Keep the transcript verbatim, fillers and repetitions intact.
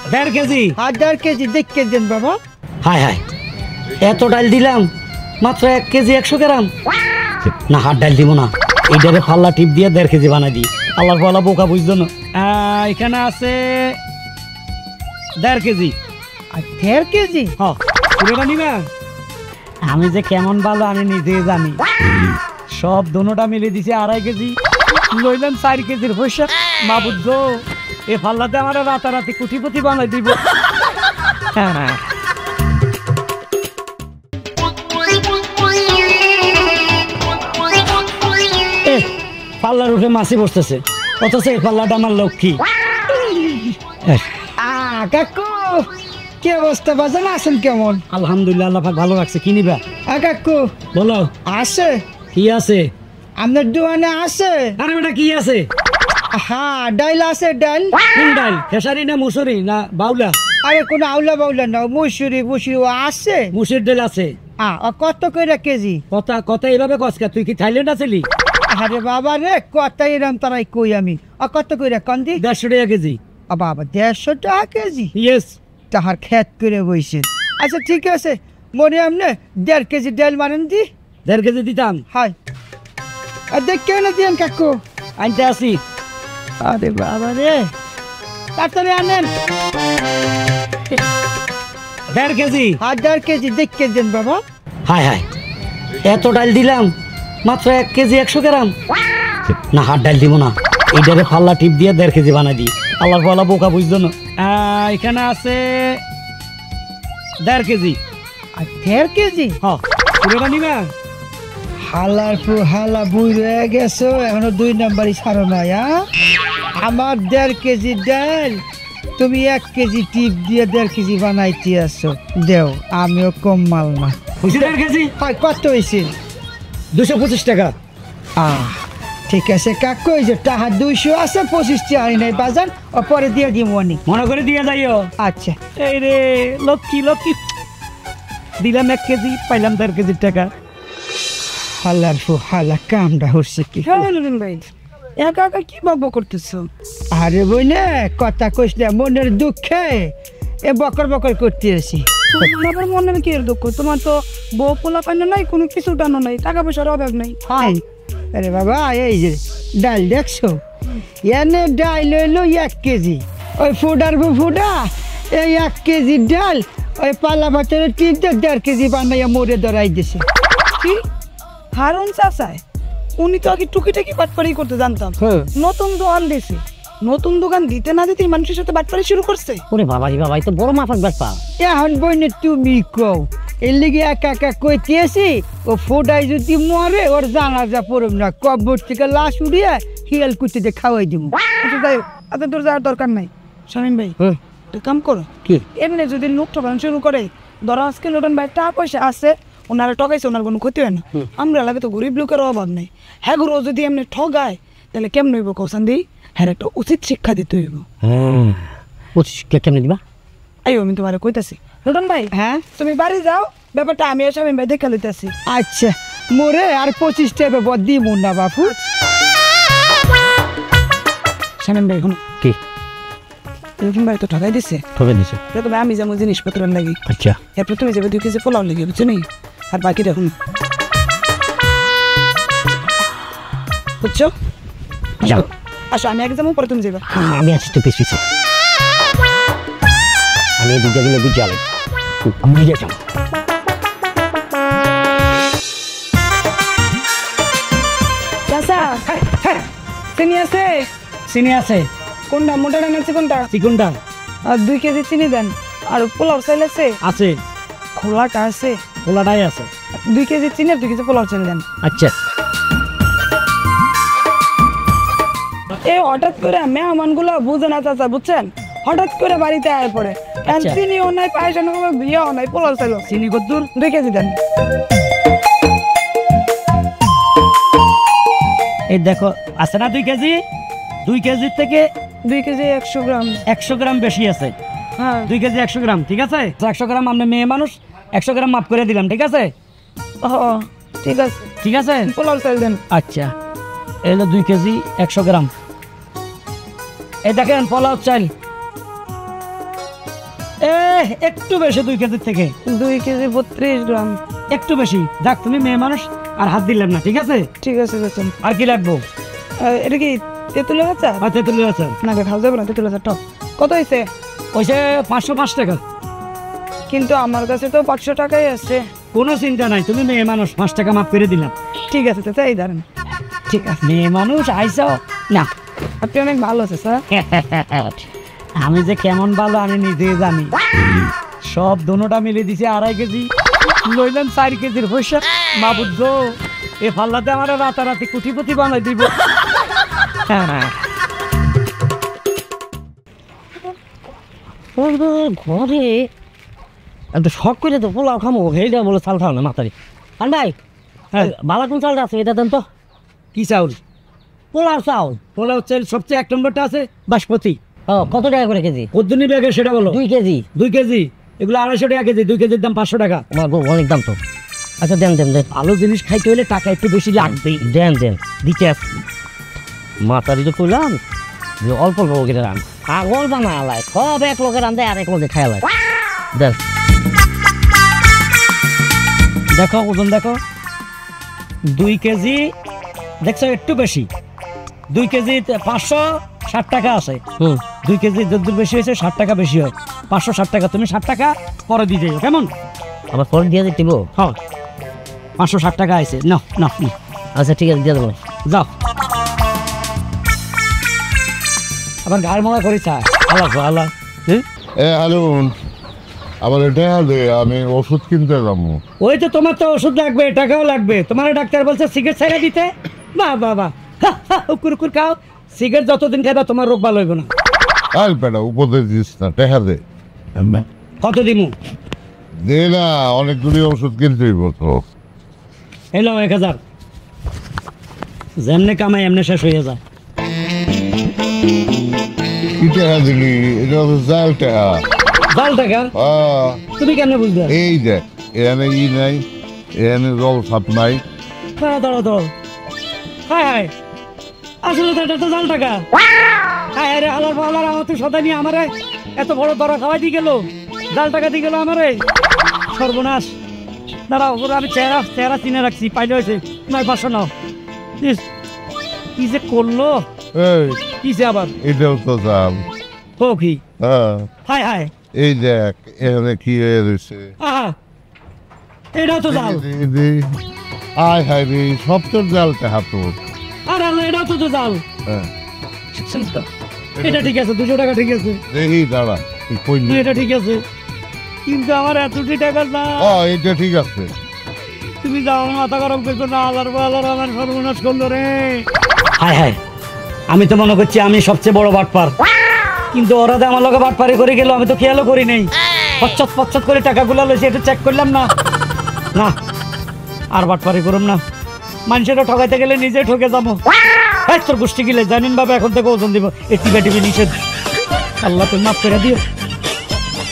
দেড় কেজি আর দেড় কেজি দেখে দেন বাবা। হায় হায়, এত ডাল দিলাম মাত্র এক কেজি একশো গ্রাম। না হাত ডাল দিব না, এইটারে ফাল্লা টিপ দিয়ে দেড় কেজি বানাই দিই। আল্লাহর পালা বোকা বুঝতো না। এখানে আছে দেড় কেজি। আর দেড় কেজি হ্যাঁ পুরোটা নিবা? আমি যে কেমন ভালো আমি নিজেই জানি। সব দোনোটা মিলে দিছে আড়াই কেজি, লইলাম চার কেজির পয়সা। মা বুঝছো এ ফাল্লাতে আমার রাতারাতি কুটিপতি বানাই দিব। পাল্লার উঠে মাছি বসতেছে, অথচ এই পাল্লাটা আমার লক্ষ্মী। কাকু কি অবস্থা, বাজান আছেন কেমন? আলহামদুলিল্লাহ, আল্লাহ পাক ভালো রাখছে। কি নিবা? কাকু বলো। আছে? কি আছে আপনার দোকানে? আছে। আরে বেটা কি আছে? হ্যাঁ ডাইল আছে। ডাইল? কোন ডাইল? খেসারি না মুসুরি না বাউলা? আরে কোন আউলা বাউলা না, মুসুরি মুসুরি আছে। মুসুর ডাল আছে। কত করে কেজি? কথা কথা এইভাবে কসকা, তুই কি থাইল্যান্ড আছিলি? আরে বাবা রে, কত এরম তারাই কই আমি। কত করে কন্দি? দেড়শো টাকা কেজি। বাবা দেড়শো টাকা কেজি? ইয়েস। তাহার খেত করে বইছেন। আচ্ছা ঠিক আছে, মনে আমনে দেড় কেজি ডাল মারেন দি। দেড় কেজি দিতাম। হাই দেখে না দিয়েন কাকু, আনতে আসি। আরে বাবা রে, তাড়াতাড়ি আনেন। দেড় কেজি। আর দেড় কেজি দেখে দেন বাবা। হায় হায়, এত ডাল দিলাম মাত্র এক কেজি একশো গ্রাম। না হাত ডাল দিব না, এইটারে ফাল্লা টিপ দিয়ে দেড় কেজি বানাই দিই। আল্লাহর পালা বোকা বুঝতো না। এখানে আছে দেড় কেজি। আর দেড় কেজি? হ্যাঁ পুরোটা নিবা? হালার পু হালা বুই রয়ে গেছো, এখনো দুই নাম্বারই ছাড়ো নাই। আমার দেড় কেজি ডাল তুমি এক কেজি টিপ দিয়ে দেড় কেজি বানাইতে আসো। দেও, আমিও কম মাল না। দেড় কেজি হয় কত হয়েছে? দুশো পঁচিশ টাকা। আহ ঠিক আছে কাকু, এই যে টাকা দুইশো আছে, পঁচিশটি আনি নাই বাজার, ও পরে দিয়ে দিব অনেক। মনে করে দিয়ে যাইও। আচ্ছা। এই রে লক্ষ্মী লক্ষ্মী, দিলাম এক কেজি পাইলাম দেড় কেজির টাকা। হালার ফু হালা কামটা হচ্ছে কি? ভাই একা একা কি বকবক করতেছো? আরে বই না কথা কইস না, মনের দুঃখে এ বকর বকর করতে আসি। তোমার মনের কি এর দুঃখ? তোমার তো বউ পোলা পাইনা নাই, কোনো কিছু টানো নাই, টাকা পয়সার অভাব নাই। হাই আরে বাবা, এই যে ডাল দেখছো, এনে ডাল হইলো এক কেজি, ওই ফুডার ফুডা এই এক কেজি ডাল ওই পালা বাচ্চারা তিনটে দেড় কেজি বানাইয়া মোড়ে ধরাই দিছে। কি হারুন চাচায়? উনি তো আগে টুকিটাকি বাটপাড়ি করতে জানতাম, নতুন দোকান দিয়েছে, নতুন দোকান দিতে না দিতে মানুষের সাথে বাটপাড়ি শুরু করছে। ওরে বাবারি বাবা, তো বড় মাফাক ব্যাপার। এখন বইনে তুমি কও, এর লিগে একা একা কইতেছি, ও ফোটাই যদি মরে ওর জানাজা পড়ব না, কবর থেকে লাশ উড়িয়ে হিয়াল কুচিতে খাওয়াই দিব। আচ্ছা যাই হোক, আচ্ছা তোর যাওয়ার দরকার নাই। শামীম ভাই তুই কাম করো কি, এমনি যদি লোক ঠকানো শুরু করে, ধরো আজকে লোটন ভাই টাকা পয়সা আছে, ওনারা ঠকাইছে, ওনার কোনো ক্ষতি হয় না। আমরা এলাকায় তো গরিব লোকের অভাব নেই। হ্যাঁ গুরু যদি এমনি ঠগায় তাহলে কেমন হইব কৌশান দিই? হ্যাঁ একটা উচিত শিক্ষা দিতে হইব। উচিত শিক্ষা কেমন দিবা? আইও আমি তোমার কইতাছি। লোটন ভাই হ্যাঁ তুমি বাড়ি যাও, ব্যাপারটা আমি আর শামীম ভাই দেখে লইতাছি। আচ্ছা মোরে আর পঁচিশ টাকা বদ দিব না বাপু। শামীম ভাই শোনো, কি লোটন ভাই তো ঠকাই দিছে, ঠকে দিছে। প্রথমে আমি যেমন জিনিসপত্র লাগি, আচ্ছা এরপর তুমি যাবে দুই কেজি পোলাও লেগে, বুঝছো নি? আর বাকি দেখুন, বুঝছো? যাও আসো আমি একদম পরে তুমি যাবে। আমি আছি তো পিছ পিছে, আমি এদিকে গেলে বুঝে আলো আমি নিজে যাবো। চাচা চিনি আছে? চিনি আছে। কোনটা মোটাটা নাচ্ছে কোনটা? চিকুনটা। আর দুই কেজি চিনি দেন। আর পোলাও চাইল আছে? আছে। খোলাটা আছে? খোলাটাই আছে। দুই কেজি চিনি আর দুই কেজি পোলাও চাইল দেন। আচ্ছা। এই হঠাৎ করে মেহমান গুলো বুঝে না চাচা, বুঝছেন? হঠাৎ করে বাড়িতে আয় পড়ে, চিনিও নাই, পায়েস বিয়েও নাই, পোলাও চাইল। চিনি কদ্দুর? দুই কেজি দেন। এই দেখো আছে না দুই কেজি? দুই কেজির থেকে দুই কেজি একশো গ্রাম। একশো গ্রাম বেশি আছে। হ্যাঁ দুই কেজি একশো গ্রাম, ঠিক আছে? একশো গ্রাম আমরা মেয়ে মানুষ, একশো গ্রাম মাফ করে দিলাম, ঠিক আছে? ও ঠিক আছে ঠিক আছে। পোলাও চাইল দেন। আচ্ছা এলো দুই কেজি একশো গ্রাম। এই দেখেন পোলাও চাল। একটু বেশি দুই কেজির থেকে দুই কেজি বত্রিশ গ্রাম। একটু বেশি। যাক তুমি মেয়ে মানুষ আর হাত দিলাম না, ঠিক আছে? ঠিক আছে চাচা। আর কি লাগবো? আহ, এটা কি তেঁতুলের আচার? আর তেঁতুলের আচার না খাওয়া যাবে না তেঁতুলের আচার টক। কত হয়েছে? ওইসে পাঁচশো পাঁচ টাকা। কিন্তু আমার কাছে তো পাঁচশো টাকাই আছে। কোনো চিন্তা নাই, তুমি মেয়ে মানুষ, পাঁচ টাকা মাফ করে দিলাম। ঠিক আছে চাচা, এই ধরেন। ঠিক আছে, মেয়ে মানুষ আইসাও না। আপনি অনেক ভালো আছে স্যার। আমি যে কেমন ভালো আমি নিজে জানি। সব দোনোটা মিলে দিছে আড়াই কেজি, লইলাম চার কেজির পয়সা। মা বুঝছো, এ ফাল্লাতে আমার রাতারাতি কুটিপতি বানাই দিব। ঘরে একটা শখ করে তো পোলাও খামো, সেইটা বলে চাল খাও না মাতারি। আর ভাই, হ্যাঁ বালা কোন চালটা আছে এটা দেন তো। কি চাউল? পোলাও চাউল। পোলাও চাল সবচেয়ে এক নম্বরটা আছে বাসমতি। ও কত টাকা করে কেজি? কদ্দুনি ব্যাগে সেটা বলো। দুই কেজি। দুই কেজি এগুলো আড়াইশো টাকা কেজি, দুই কেজির দাম পাঁচশো টাকা। অনেক দাম তো। আচ্ছা দেন দেন দেন, ভালো জিনিস খাইতে হলে টাকা একটু বেশি লাগবেই। দেন দেন, দিতে আসছি। মাতারি তো কইলাম যে অল্প অল্প করে রান, পাগল বানা আলাই, সব এক লোকের রান দেয় আর এক লোকে খাই আলাই। দেন দেখো ওজন দেখো, দুই কেজি দেখছো একটু বেশি। দুই কেজি পাঁচশো ষাট টাকা আছে। হুম, দুই কেজি যত বেশি হয়েছে ষাট টাকা বেশি হয়, পাঁচশো ষাট টাকা। তুমি ষাট টাকা পরে দিয়ে যাও, কেমন? আবার পরে দিয়ে দিতে হ্যাঁ, পাঁচশো ষাট টাকা আছে। না না, আচ্ছা ঠিক আছে, দিয়ে দেবো, যাও। আবার গায়ের মজা করি চা। আল্লাহ আল্লাহ। এ হারুন, আবার এটা দে, আমি ওষুধ কিনতে যাবো। ওই তো তোমার তো ওষুধ লাগবে, টাকাও লাগবে। তোমার ডাক্তার বলছে সিগারেট ছেড়ে দিতে। বাহ বাহ বাহ, উকুর উকুর খাও। সিগারেট যতদিন খাইবা তোমার রোগ ভালো হইব না। আর বেটা উপদেশ দিস না, টেহা দে। কত দিমু? দে না, অনেকগুলি ওষুধ কিনতে হইব তো। এলো এক হাজার। যেমনে কামাই এমনি শেষ হয়ে যায়। কি টেহা দিলি? এটা তো জাল টেহা। জাল টাকা? আহ, তুমি কেমনে বুঝলে? এই দেখ, এখানে ই নাই, এখানে জল সাপ নাই। দাঁড়া দাঁড়া দাঁড়া, হায় হায়, আসলে তো এটা তো জাল টাকা। হায় হায় রে, আলার পালার আমার তো সদা নিয়ে আমারে এত বড় দরা খাওয়াই দিয়ে গেল, জাল টাকা দিয়ে গেল আমারে। সর্বনাশ। দাঁড়াও, ওরা আমি চেহারা চেহারা চিনে রাখছি, পাইলে হয়েছে নয় পাঁচশো নাও। ইস, কি যে করলো, এই, কিসে আবার? এটাও তো জাল। ও কি? হ্যাঁ, হায় হায়, এই দেখ, এখানে কি হয়ে রয়েছে। আহা, এটাও তো জাল। দে, দে। আয় হায় রে, সব তোর জাল টেহা তোর। আর আল্লাহ, এটাও তো তো জাল। হ্যাঁ, এটা ঠিক আছে, দুশো টাকা ঠিক আছে। দেখি দাঁড়া, তুই কইলি। এটা ঠিক আছে, কিন্তু আমার এতটি টাকা না। ও, এটা ঠিক আছে। তুমি যাও, আমার মাথা গরম করছো না। আল্লাহর আল্লাহর আমার সর্বনাশ করলো রে। হায় হায়, আমি তো মনে করছি আমি সবচেয়ে বড় বাটপার, কিন্তু ওরা যে আমার লোকে বাটপারি করে গেল, আমি তো খেয়ালও করি নাই। পচ্ছত পচ্ছত করে টাকাগুলো লইছে, একটু চেক করলাম না। না, আর বাটপারি করুম না। মানুষেরা ঠকাইতে গেলে নিজে ঠকে যাবো। তোর গোষ্ঠী গেলে জানিন বাবা, এখন থেকে ওজন দিব। এই টিভি টিভি নিষেধ। আল্লাহ তুমি মাফ করে দিও।